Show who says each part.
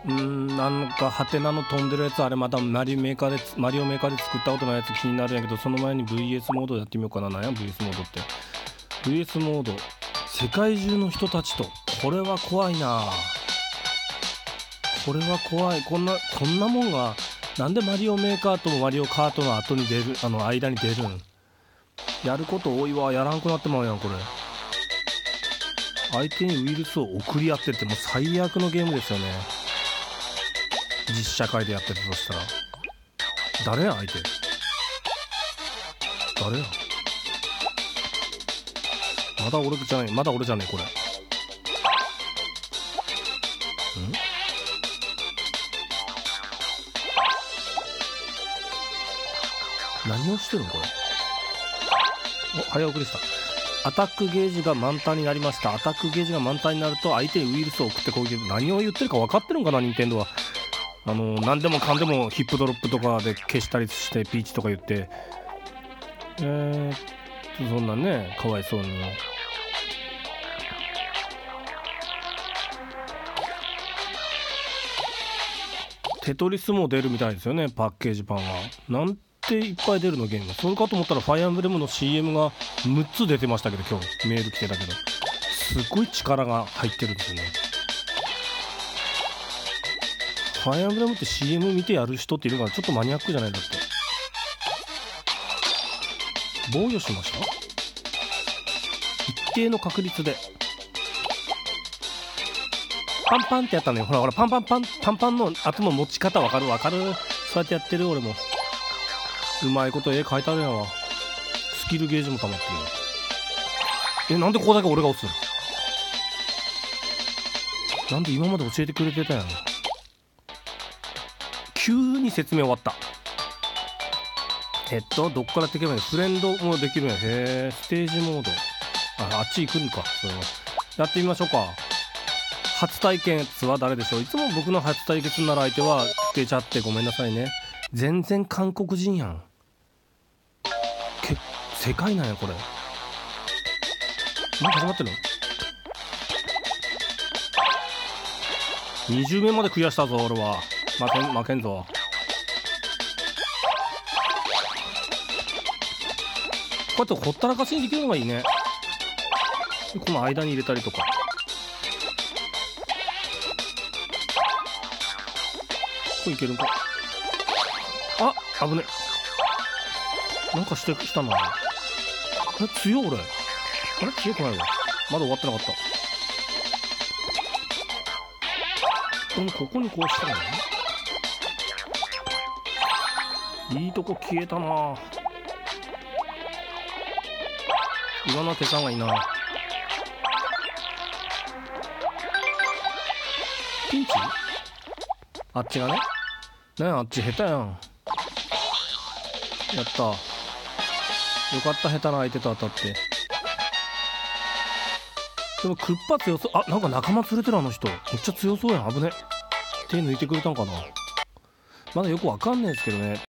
Speaker 1: なんかハテナの飛んでるやつ、あれまたマリオメーカーで作ったことないやつ気になるんやけど、その前に VS モードやってみようかな。なんや VS モードって。 VS モード、世界中の人たちと。これは怖いな。これは怖い。こんなもんがなんでマリオメーカーとマリオカートの後に出る、間に出るん。やること多いわ。やらんくなってまうやんこれ。相手にウイルスを送り合ってってもう最悪のゲームですよね。実社会でやってたとしたら。誰や相手。誰や。まだ俺じゃねえこれ。何をしてるのこれ。早送りした。アタックゲージが満タンになりました。アタックゲージが満タンになると相手にウイルスを送って攻撃。何を言ってるか分かってるんかな任天堂は。何でもかんでもヒップドロップとかで消したりしてピーチとか言って、そんなね、かわいそうに。テトリスも出るみたいですよね、パッケージ版は。なんていっぱい出るのゲーム。それかと思ったらファイアンブレムの CM が6つ出てましたけど、今日メール来てたけど、すごい力が入ってるんですよね。ファイアンブレムって CM 見てやる人っているから、ちょっとマニアックじゃないんだって。防御しました。一定の確率でパンパンってやったのよ。ほらパンパンの後の持ち方わかる。そうやってやってる。俺もうまいこと絵描いてあるやんわ。スキルゲージも溜まってる。なんでここだけ俺が押すの。なんで今まで教えてくれてたやん。急に説明終わった。どっからできればいいの。フレンドもできるんや。へえ。ステージモード、あっち行くんか。それはやってみましょうか。初対決は誰でしょう。いつも僕の初対決になる相手は出ちゃってごめんなさいね。全然韓国人やん。世界なんやこれ。もう始まってるの。20名までクリアしたぞ俺は。負けんぞ。こうやってほったらかしにできるのがいいね。この間に入れたりとか。これいけるんか。危ね。なんかしてきたな。強い俺。強くないわ。まだ終わってなかった。でもここにこうしたらね。いいとこ消えたな。今の手さんがいいな。ピンチ。あっちがね。あっち下手やん。やった。よかった、下手な相手と当たって。でもクッパ強そう。なんか仲間連れてるあの人。めっちゃ強そうやん。危ね。手抜いてくれたんかな。まだよくわかんないですけどね。